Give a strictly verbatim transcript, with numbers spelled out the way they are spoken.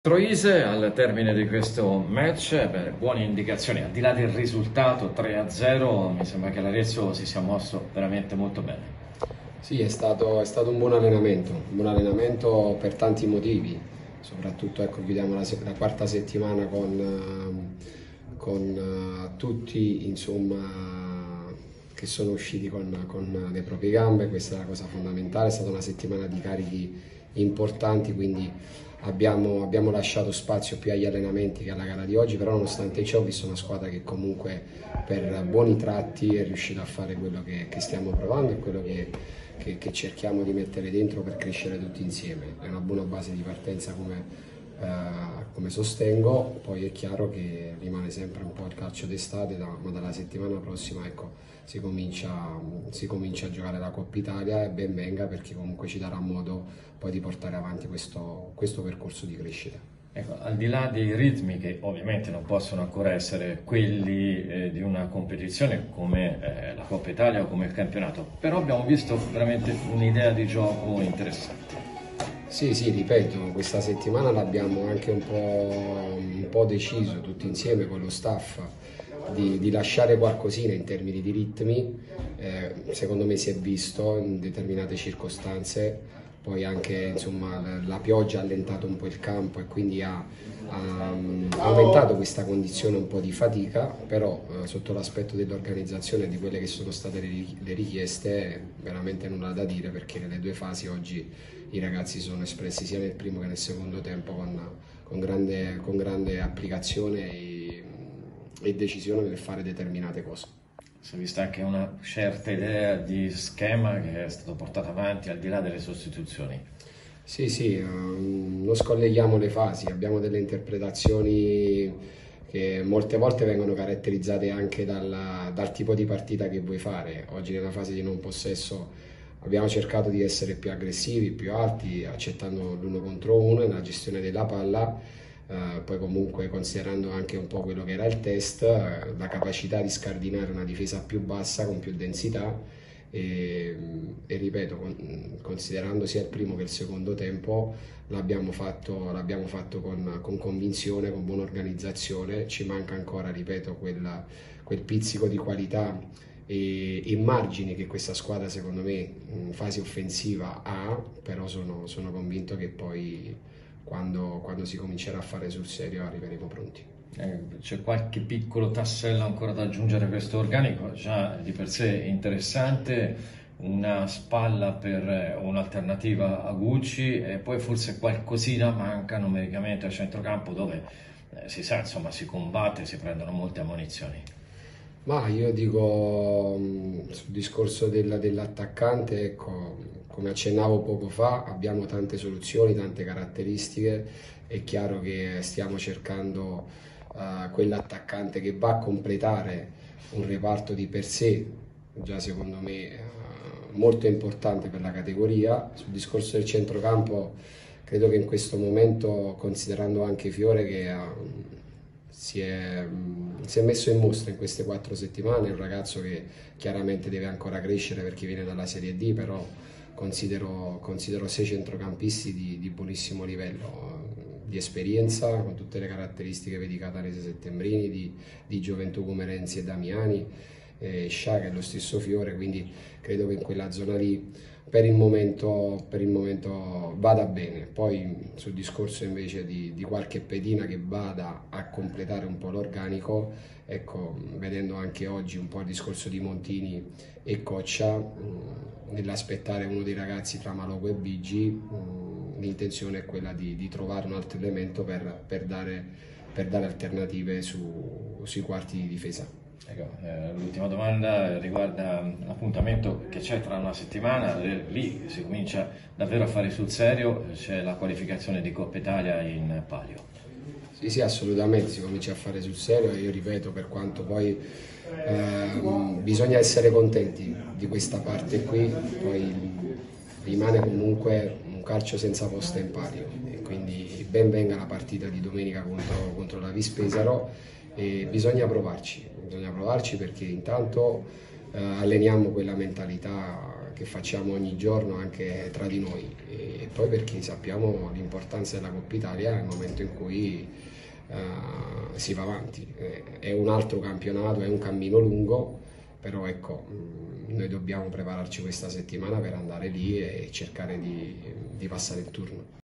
Troise al termine di questo match, beh, buone indicazioni, al di là del risultato tre a zero, mi sembra che l'Arezzo si sia mosso veramente molto bene. Sì, è stato, è stato un buon allenamento, un buon allenamento per tanti motivi, soprattutto ecco, chiudiamo la, se- la quarta settimana con, ehm, con eh, tutti insomma, che sono usciti con, con le proprie gambe, questa è la cosa fondamentale, è stata una settimana di carichi importanti, quindi abbiamo, abbiamo lasciato spazio più agli allenamenti che alla gara di oggi, però nonostante ciò ho visto una squadra che comunque per buoni tratti è riuscita a fare quello che, che stiamo provando e quello che, che, che cerchiamo di mettere dentro per crescere tutti insieme. È una buona base di partenza come, eh, come sostengo, poi è chiaro che rimane sempre un po' il calcio d'estate, da, ma dalla settimana prossima ecco, si, comincia, si comincia a giocare la Coppa Italia e ben venga perché comunque ci darà modo poi di portare avanti questo, questo percorso di crescita. Ecco, al di là dei ritmi che ovviamente non possono ancora essere quelli eh, di una competizione come eh, la Coppa Italia o come il campionato, però abbiamo visto veramente un'idea di gioco interessante. Sì, sì, ripeto, questa settimana l'abbiamo anche un po', un po' deciso tutti insieme con lo staff di, di lasciare qualcosina in termini di ritmi, eh, secondo me si è visto in determinate circostanze, poi anche insomma, la pioggia ha allentato un po' il campo e quindi ha, ha aumentato questa condizione un po' di fatica, però eh, sotto l'aspetto dell'organizzazione e di quelle che sono state le, le richieste veramente nulla da dire perché nelle due fasi oggi i ragazzi sono espressi sia nel primo che nel secondo tempo con, con, grande, con grande applicazione e, e decisione nel fare determinate cose. Si è vista anche una certa idea di schema che è stato portato avanti al di là delle sostituzioni. Sì, sì, um, non scolleghiamo le fasi, abbiamo delle interpretazioni che molte volte vengono caratterizzate anche dal, dal tipo di partita che vuoi fare. Oggi nella fase di non possesso abbiamo cercato di essere più aggressivi, più alti, accettando l'uno contro uno nella gestione della palla. Uh, poi comunque considerando anche un po' quello che era il test, uh, la capacità di scardinare una difesa più bassa con più densità e, e ripeto, con, considerando sia il primo che il secondo tempo l'abbiamo fatto, l'abbiamo fatto con, con convinzione, con buona organizzazione, ci manca ancora, ripeto, quel, quel pizzico di qualità e, e margini che questa squadra secondo me in fase offensiva ha, però sono, sono convinto che poi Quando, quando si comincerà a fare sul serio arriveremo pronti. Eh, c'è qualche piccolo tassello ancora da aggiungere a questo organico, già di per sé interessante, una spalla per eh, un'alternativa a Gucci e poi forse qualcosina manca numericamente a centrocampo dove eh, si sa, insomma, si combatte, si prendono molte ammonizioni. Ma io dico mh, sul discorso del- dell'attaccante, ecco, come accennavo poco fa, abbiamo tante soluzioni, tante caratteristiche. È chiaro che stiamo cercando eh, quell'attaccante che va a completare un reparto di per sé, già secondo me eh, molto importante per la categoria. Sul discorso del centrocampo, credo che in questo momento, considerando anche Fiore che ha si è, si è messo in mostra in queste quattro settimane, è un ragazzo che chiaramente deve ancora crescere perché viene dalla Serie D, però considero, considero sei centrocampisti di, di buonissimo livello, di esperienza, con tutte le caratteristiche vedi Catanese Settembrini, di, di Gioventù come Renzi e Damiani, eh, Sciaga è lo stesso Fiore, quindi credo che in quella zona lì per il momento, per il momento vada bene. Poi sul discorso invece di, di qualche pedina che vada a completare un po' l'organico, ecco, vedendo anche oggi un po' il discorso di Montini e Coccia, mh, nell'aspettare uno dei ragazzi tra Maloco e Bigi, mh, l'intenzione è quella di, di trovare un altro elemento per, per, dare, per dare alternative su, sui quarti di difesa. Ecco, eh, l'ultima domanda riguarda l'appuntamento che c'è tra una settimana, eh, lì si comincia davvero a fare sul serio, c'è la qualificazione di Coppa Italia in palio. Sì, sì, assolutamente, si comincia a fare sul serio e io ripeto, per quanto poi ehm, bisogna essere contenti di questa parte qui, poi rimane comunque un calcio senza posta in palio e quindi ben venga la partita di domenica contro, contro la Vispesaro e bisogna provarci, bisogna provarci perché intanto eh, alleniamo quella mentalità che facciamo ogni giorno anche tra di noi, e poi perché sappiamo l'importanza della Coppa Italia nel momento in cui eh, si va avanti. È un altro campionato, è un cammino lungo, però ecco, noi dobbiamo prepararci questa settimana per andare lì e cercare di, di passare il turno.